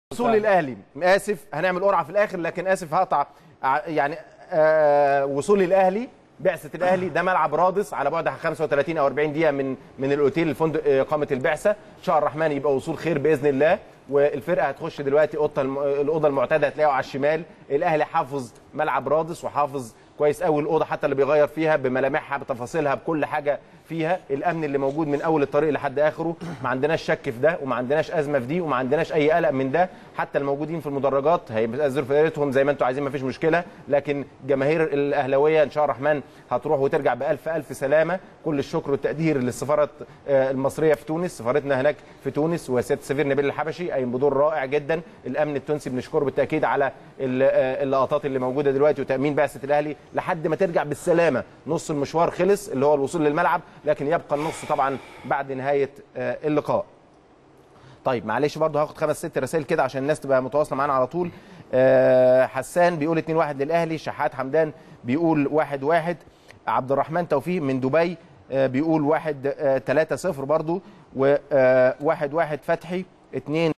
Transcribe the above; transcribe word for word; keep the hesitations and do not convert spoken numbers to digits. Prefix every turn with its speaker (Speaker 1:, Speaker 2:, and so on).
Speaker 1: وصول للاهلي، اسف هنعمل قرعه في الاخر لكن اسف هقطع يعني آه وصول الاهلي، بعثه الاهلي ده ملعب رادس على بعد خمسة وثلاثين او أربعين دقيقه من من الاوتيل الفندق اقامه البعثه، ان شاء الرحمن يبقى وصول خير باذن الله. والفرقه هتخش دلوقتي اوضه الاوضه المعتاده هتلاقيها على الشمال. الاهلي حافظ ملعب رادس وحافظ كويس قوي الاوضه حتى اللي بيغير فيها بملامحها بتفاصيلها بكل حاجه فيها، الامن اللي موجود من اول الطريق لحد اخره، ما عندناش شك في ده وما عندناش ازمه في دي وما عندناش اي قلق من ده. حتى الموجودين في المدرجات هيبذلوا فرقتهم زي ما انتم عايزين ما فيش مشكله، لكن جماهير الاهلاويه ان شاء الرحمن هتروح وترجع بالف الف سلامه. كل الشكر والتقدير للسفاره المصريه في تونس، سفارتنا هناك في تونس وسياده السفير نبيل الحبشي قايم بدور رائع جدا. الامن التونسي بنشكره بالتاكيد على اللقطات اللي موجوده دلوقتي وتامين بعثه الاهلي لحد ما ترجع بالسلامه. نص المشوار خلص اللي هو الوصول للملعب، لكن يبقى النص طبعا بعد نهايه اللقاء. طيب معلش برضه هاخد خمس ست رسائل كده عشان الناس تبقى متواصله معانا على طول. حسان بيقول اتنين واحد للاهلي، شحات حمدان بيقول واحد واحد، عبد الرحمن توفيق من دبي بيقول واحد تلاتة صفر برضه، وواحد واحد فتحي اتنين